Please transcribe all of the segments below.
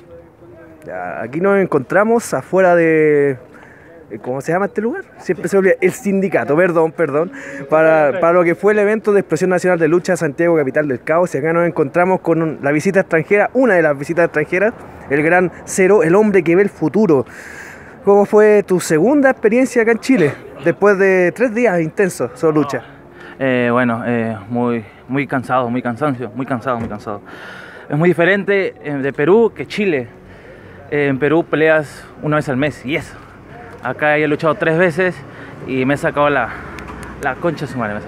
Ya, aquí nos encontramos afuera de... ¿Cómo se llama este lugar? Siempre se olvida. El sindicato, perdón. Para lo que fue el evento de Expresión Nacional de Lucha Santiago, capital del caos. Y acá nos encontramos con la visita extranjera, una de las visitas extranjeras, el gran Cero, el hombre que ve el futuro. ¿Cómo fue tu segunda experiencia acá en Chile? Después de 3 días intensos sobre lucha. Muy cansado, muy cansado. Es muy diferente de Perú que Chile. En Perú peleas una vez al mes y eso. Acá he luchado 3 veces y me he sacado la concha de su madre.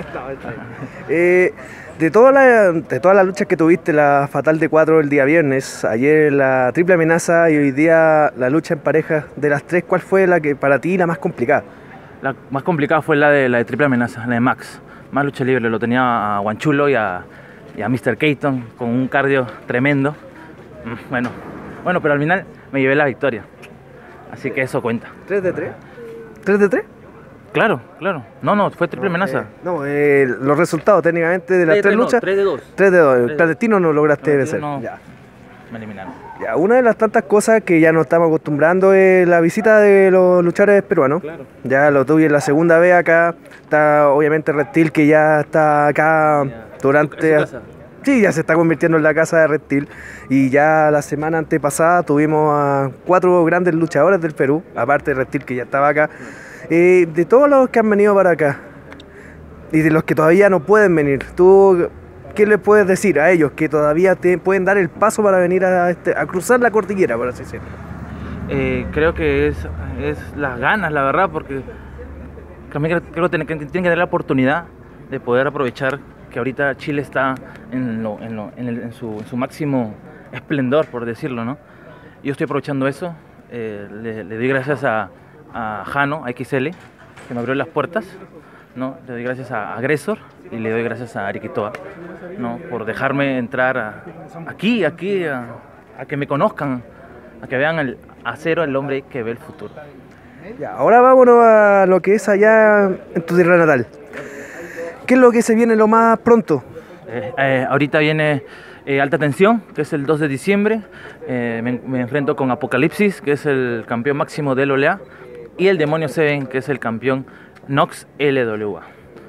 De todas las luchas que tuviste, la fatal de 4 el día viernes, ayer la triple amenaza y hoy día la lucha en pareja, de las 3, ¿cuál fue la que para ti la más complicada? La más complicada fue la de triple amenaza, la de Max. Más lucha libre, lo tenía a Guanchulo y a Mr. Keaton con un cardio tremendo. Bueno, pero al final me llevé la victoria. Así que eso cuenta. ¿3 de 3? ¿3 de 3? Claro. No, fue triple amenaza. Los resultados técnicamente de las 3 luchas. 3 de 2. 3 de 2. El clandestino no lograste vencer. No, ya. Me eliminaron. Ya, una de las tantas cosas que ya nos estamos acostumbrando es la visita de los luchadores peruanos. Claro. Ya lo tuve la segunda vez acá. Está obviamente Reptil, que ya está acá durante... Sí, ya se está convirtiendo en la casa de Reptil. Y ya la semana antepasada tuvimos a 4 grandes luchadores del Perú, aparte de Reptil, que ya estaba acá. De todos los que han venido para acá y de los que todavía no pueden venir, ¿tú qué les puedes decir a ellos que todavía te pueden dar el paso para venir a cruzar la cordillera, por así decirlo? Creo que es las ganas, la verdad, porque creo que tienen que tener la oportunidad de poder aprovechar que ahorita Chile está en su máximo esplendor, por decirlo, ¿no? Yo estoy aprovechando eso. Le doy gracias a Jano, a XL, que me abrió las puertas, ¿no? Le doy gracias a Agresor y le doy gracias a Ariquitoa, ¿no? Por dejarme entrar aquí a que me conozcan, a que vean a Cero, el hombre que ve el futuro. Ya, ahora vámonos a lo que es allá en tu tierra natal. ¿Qué es lo que se viene lo más pronto? Ahorita viene Alta Tensión, que es el 2 de diciembre. Me enfrento con Apocalipsis, que es el campeón máximo del LWA, y el Demonio Seven, que es el campeón Nox LWA.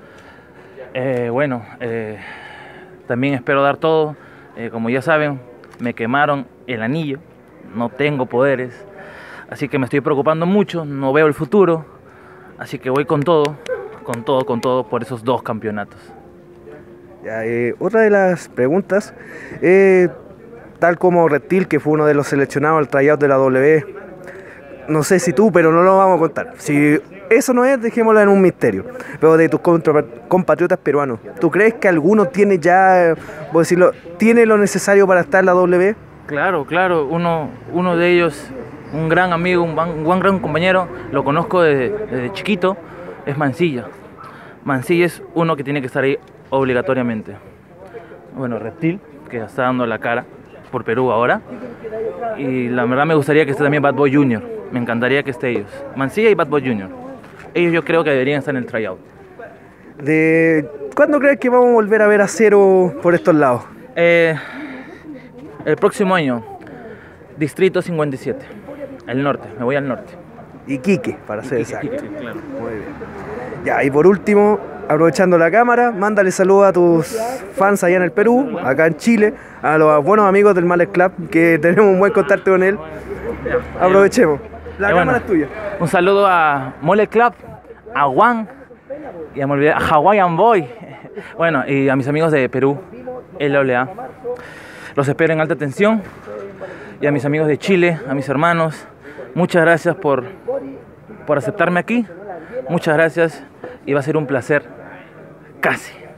También espero dar todo. Como ya saben, me quemaron el anillo, no tengo poderes, así que me estoy preocupando mucho, no veo el futuro, así que voy con todo por esos 2 campeonatos. Ya, otra de las preguntas, tal como Reptil, que fue uno de los seleccionados al tryout de la W, no sé si tú, pero no lo vamos a contar. Si eso no es, dejémoslo en un misterio. Pero de tus compatriotas peruanos, ¿tú crees que alguno tiene ya, por decirlo, tiene lo necesario para estar en la W? Claro, uno de ellos, un gran amigo, un gran compañero, lo conozco desde chiquito, es Mancilla. Mancilla es uno que tiene que estar ahí obligatoriamente. Bueno, Reptil, que está dando la cara por Perú ahora. Y la verdad me gustaría que esté también Bad Boy Jr. Me encantaría que esté ellos. Mancilla y Bad Boy Jr. Ellos yo creo que deberían estar en el tryout. ¿Cuándo crees que vamos a volver a ver a Cero por estos lados? El próximo año, Distrito 57, el norte, me voy al norte. Iquique, para ser exacto. Iquique, claro. Muy bien. Ya, y por último, aprovechando la cámara, mándale saludos a tus fans allá en el Perú, acá en Chile, a los buenos amigos del Males Club, que tenemos un buen contacto con él. Aprovechemos. La cámara es tuya. Un saludo a Mole Club, a Juan, y me olvidé, a Hawaiian Boy. Bueno, y a mis amigos de Perú, LWA. Los espero en Alta Tensión. Y a mis amigos de Chile, a mis hermanos, muchas gracias por aceptarme aquí. Muchas gracias y va a ser un placer. Casi.